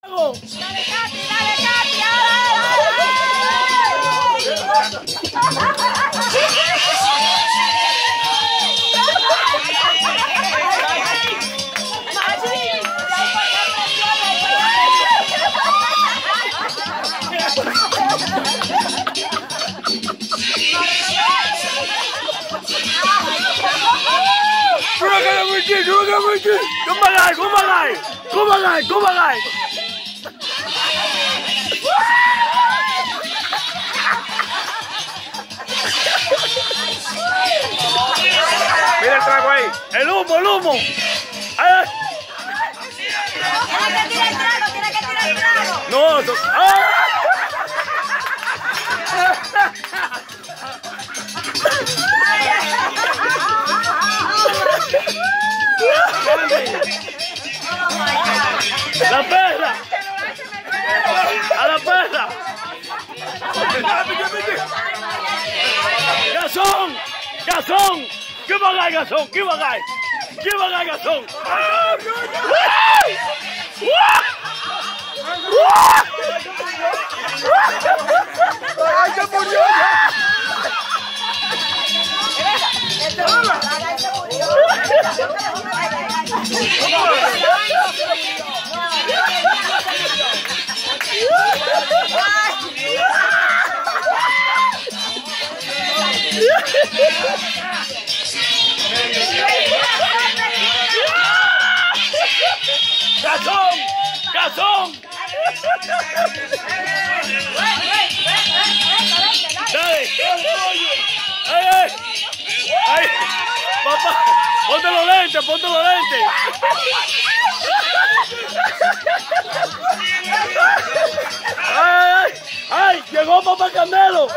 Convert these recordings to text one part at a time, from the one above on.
Dale, Katy, dale, Katy, Kumagai! Mira el trago ahí. El humo. ¡Ay! Tiene que tirar el trago. No, ¡La perra! ¡A la perra! ¡Gazón! ¿Qué va a ganar, Gazón? ¿Qué va a ganar, Gazón? ¡Ay, se murió ya! ¡Gazón! ¡Dale! ¡Ay! ¡Papá! ¡Ponte los lentes! ¡Ay! ¡Llegó Papá Canelo!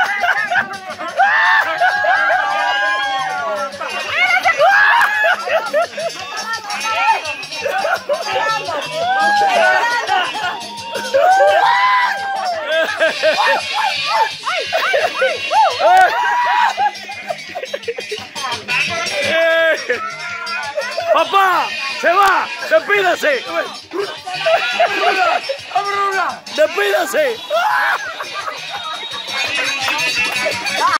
¡Papá! ¡Se va! ¡Despídase! ¡Despídase!